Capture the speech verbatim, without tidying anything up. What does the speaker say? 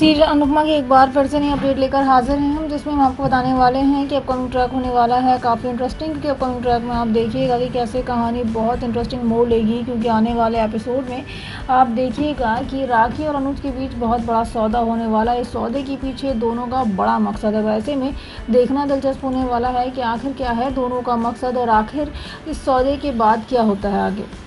Serial Anupama की एक बार फिर से नई अपडेट लेकर हाजिर हैं हम, जिसमें हम आपको बताने वाले हैं कि अपकमिंग ट्रैक होने वाला है काफ़ी इंटरेस्टिंग। क्योंकि अपकमिंग ट्रैक में आप देखिएगा कि कैसे कहानी बहुत इंटरेस्टिंग मोड़ लेगी। क्योंकि आने वाले एपिसोड में आप देखिएगा कि राखी और अनुज के बीच बहुत बड़ा सौदा होने वाला है। इस सौदे के पीछे दोनों का बड़ा मकसद है। वैसे में देखना दिलचस्प होने वाला है कि आखिर क्या है दोनों का मकसद और आखिर इस सौदे के बाद क्या होता है आगे।